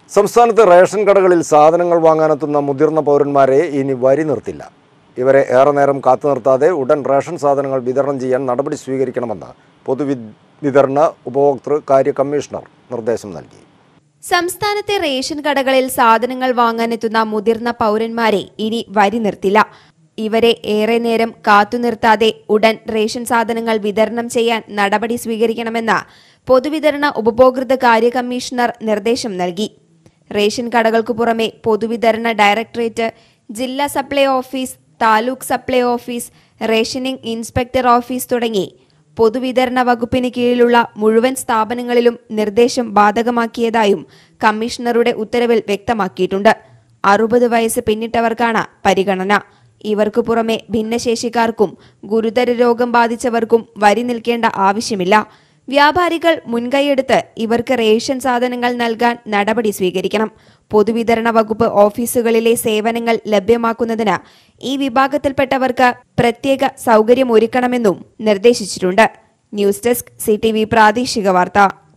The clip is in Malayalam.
സംസ്ഥാനത്തെ റേഷൻ കടകളിൽ സാധനങ്ങൾ വാങ്ങാനെത്തുന്ന മുതിർന്ന പൗരന്മാരെ ഇനി വരി നിർത്തില്ല. ഇവരെ ഏറെ നേരം കാത്തു നിർത്താതെ ഉടൻ റേഷൻ സാധനങ്ങൾ വിതരണം ചെയ്യാൻ നടപടി സ്വീകരിക്കണമെന്ന് പൊതുവിതരണ ഉപഭോക്തൃ കാര്യ കമ്മീഷണർ നിർദ്ദേശം നൽകി. സംസ്ഥാനത്തെ റേഷൻ കടകളിൽ സാധനങ്ങൾ വാങ്ങാനെത്തുന്ന മുതിർന്ന പൗരന്മാരെ ഇനി വരി നിർത്തില്ല. ഇവരെ ഏറെ നേരം കാത്തുനിർത്താതെ ഉടൻ റേഷൻ സാധനങ്ങൾ വിതരണം ചെയ്യാൻ നടപടി സ്വീകരിക്കണമെന്ന് പൊതുവിതരണ ഉപഭോക്തൃ കാര്യ കമ്മീഷണർ നിർദ്ദേശം നൽകി. റേഷൻ കടകൾക്കു പുറമെ പൊതുവിതരണ ഡയറക്ടറേറ്റ്, ജില്ലാ supply office, taluk supply office, rationing inspector office തുടങ്ങി പൊതുവിതരണ വകുപ്പിന് കീഴിലുള്ള മുഴുവൻ സ്ഥാപനങ്ങളിലും നിർദ്ദേശം ബാധകമാക്കിയതായും കമ്മീഷണറുടെ ഉത്തരവിൽ വ്യക്തമാക്കിയിട്ടുണ്ട്. 60 വയസ്സ് പിന്നിട്ടവർക്കാണ് പരിഗണന. ഇവർക്കു പുറമെ ഭിന്നശേഷിക്കാർക്കും ഗുരുതര രോഗം ബാധിച്ചവർക്കും വരി നിൽക്കേണ്ട ആവശ്യമില്ല. വ്യാപാരികൾ മുൻകൈയെടുത്ത് ഇവർക്ക് റേഷൻ സാധനങ്ങൾ നൽകാൻ നടപടി സ്വീകരിക്കണം. പൊതുവിതരണ വകുപ്പ് ഓഫീസുകളിലെ സേവനങ്ങൾ ലഭ്യമാക്കുന്നതിന് ഈ വിഭാഗത്തിൽപ്പെട്ടവർക്ക് പ്രത്യേക സൗകര്യമൊരുക്കണമെന്നും നിർദ്ദേശിച്ചിട്ടുണ്ട്. ന്യൂസ് ഡെസ്ക് CTV പ്രാദേശിക വാർത്ത.